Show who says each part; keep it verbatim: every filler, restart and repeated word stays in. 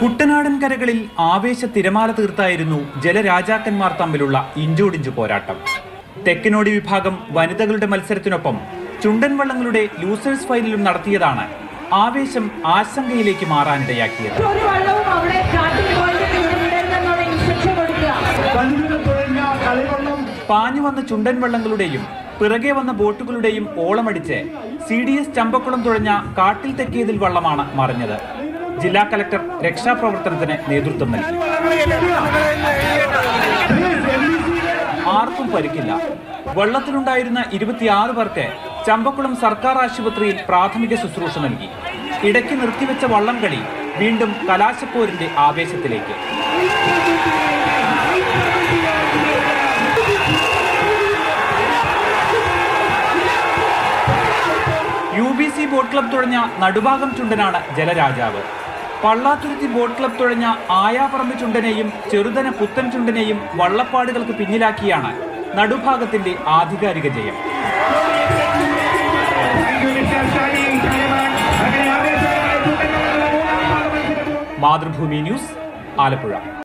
Speaker 1: കുട്ടനാടൻ കരകളിൽ ആവേശ തിരമാല തീർത്തായിരുന്നു ജലരാജാക്കന്മാർ തമ്മിലുള്ള ഇഞ്ചോടിഞ്ചു പോരാട്ടം. തെക്കനോടി വിഭാഗം വനിതകളുടെ മത്സരത്തിനൊപ്പം ചുണ്ടൻ വള്ളങ്ങളുടെ ലൂസേഴ്സ് ഫൈനലും നടത്തിയതാണ് ആവേശം ആശങ്കയിലേക്ക് മാറാനിടയാക്കിയത്. പാഞ്ഞു വന്ന ചുണ്ടൻ വള്ളങ്ങളുടെയും പിറകെ വന്ന ബോട്ടുകളുടെയും ഓളമടിച്ച് സി ഡി എസ് ചമ്പക്കുളം തുഴഞ്ഞ കാട്ടിൽ തെക്കിയതിൽ വള്ളമാണ് മറിഞ്ഞത്. ജില്ലാ കലക്ടർ രക്ഷാപ്രവർത്തനത്തിന് നേതൃത്വം നൽകി. ആർക്കും പരിക്കില്ല. വള്ളത്തിലുണ്ടായിരുന്ന ഇരുപത്തിയാറ് പേർക്ക് ചമ്പക്കുളം സർക്കാർ ആശുപത്രിയിൽ പ്രാഥമിക ശുശ്രൂഷ നൽകി. ഇടയ്ക്ക് നിർത്തിവെച്ച വള്ളം കളി വീണ്ടും കലാശപ്പോരിന്റെ ആവേശത്തിലേക്ക്. U B C boat club തുഴഞ്ഞ നടുഭാഗം ചുണ്ടനാണ് ജലരാജാവ്. പള്ളാത്തുരുത്തി ബോട്ട് ക്ലബ് തുഴഞ്ഞ ആയാപറമ്പ് ചുണ്ടനെയും ചെറുതന പുത്തൻ ചുണ്ടനെയും വള്ളപ്പാടുകൾക്ക് പിന്നിലാക്കിയാണ് നടുഭാഗത്തിന്റെ ആധികാരിക ജയം. മാതൃഭൂമി ന്യൂസ്, ആലപ്പുഴ.